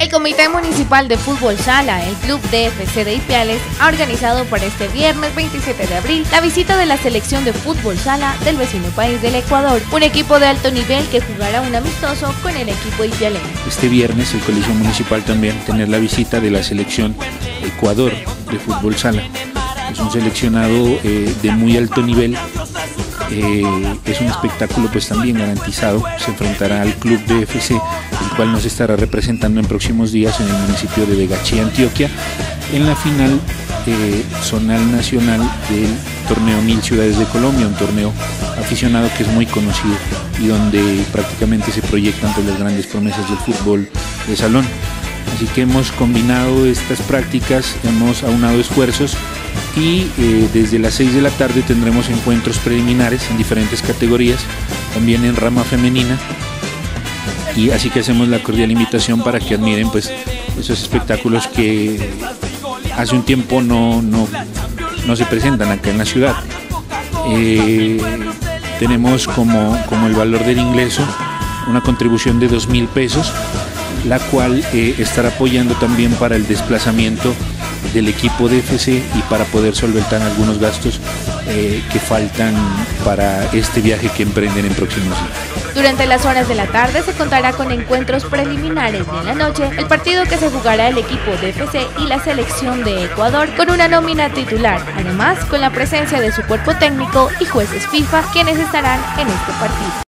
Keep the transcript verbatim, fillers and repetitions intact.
El Comité Municipal de Fútbol Sala, el Club D F C de Ipiales, ha organizado para este viernes veintisiete de abril la visita de la selección de fútbol sala del vecino país del Ecuador, un equipo de alto nivel que jugará un amistoso con el equipo ipialeño. Este viernes el Colegio Municipal también tener la visita de la selección Ecuador de fútbol sala. Es un seleccionado eh, de muy alto nivel. Eh, es un espectáculo pues también garantizado. Se enfrentará al Club D F C, el cual nos estará representando en próximos días en el municipio de Vegachí, Antioquia, en la final eh, zonal nacional del torneo Mil Ciudades de Colombia, un torneo aficionado que es muy conocido y donde prácticamente se proyectan pues, las grandes promesas del fútbol de salón. Así que hemos combinado estas prácticas, hemos aunado esfuerzos y eh, desde las seis de la tarde tendremos encuentros preliminares en diferentes categorías, también en rama femenina, y así que hacemos la cordial invitación para que admiren pues esos espectáculos que hace un tiempo no, no, no se presentan acá en la ciudad. Eh, tenemos como, como el valor del ingreso una contribución de dos mil pesos, la cual eh, estará apoyando también para el desplazamiento del equipo D F C y para poder solventar algunos gastos eh, que faltan para este viaje que emprenden en próximos días. Durante las horas de la tarde se contará con encuentros preliminares y en la noche el partido que se jugará el equipo D F C y la selección de Ecuador con una nómina titular, además con la presencia de su cuerpo técnico y jueces FIFA quienes estarán en este partido.